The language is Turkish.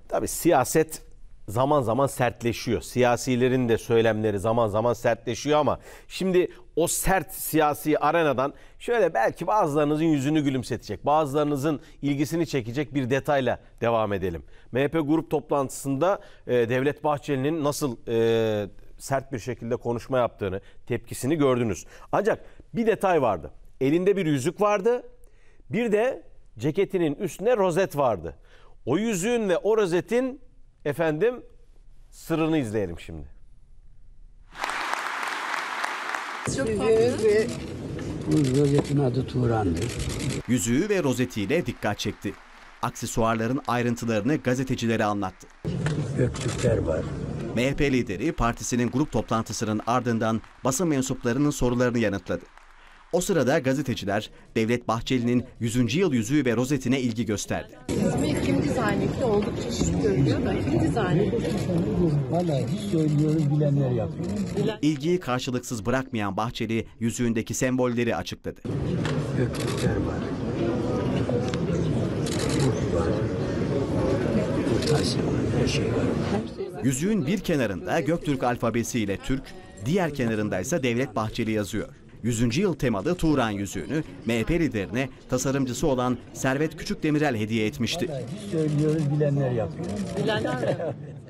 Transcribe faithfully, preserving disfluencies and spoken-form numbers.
Tabii siyaset zaman zaman sertleşiyor. Siyasilerin de söylemleri zaman zaman sertleşiyor ama şimdi o sert siyasi arenadan şöyle belki bazılarınızın yüzünü gülümsetecek, bazılarınızın ilgisini çekecek bir detayla devam edelim. M H P grup toplantısında e, Devlet Bahçeli'nin nasıl e, sert bir şekilde konuşma yaptığını, tepkisini gördünüz. Ancak bir detay vardı. Elinde bir yüzük vardı. Bir de ceketinin üstüne rozet vardı. O yüzüğün ve o rozetin efendim sırrını izleyelim şimdi. Çok ve bu rozetin adı Turan'dır. Yüzüğü ve rozetiyle dikkat çekti. Aksesuarların ayrıntılarını gazetecilere anlattı. Göktürkler var. M H P lideri partisinin grup toplantısının ardından basın mensuplarının sorularını yanıtladı. O sırada gazeteciler Devlet Bahçeli'nin yüzüncü yıl yüzüğü ve rozetine ilgi gösterdi. İsmi kim dizayn etti? Oldukça şık görünüyor da kim dizayn etti? Vallahi hiç söylüyoruz, bilenler yapıyor. İlgiyi karşılıksız bırakmayan Bahçeli yüzüğündeki sembolleri açıkladı. Göktürkler var. Kurt var. Kurtaş var. Her şey var. Yüzüğün bir kenarında Göktürk alfabesiyle Türk, diğer kenarında ise Devlet Bahçeli yazıyor. yüzüncü yıl temalı Turan yüzüğünü M H P liderine tasarımcısı olan Servet Küçükdemirel hediye etmişti. Vallahi hiç söylüyoruz, bilenler yapıyor. Bilenler mi?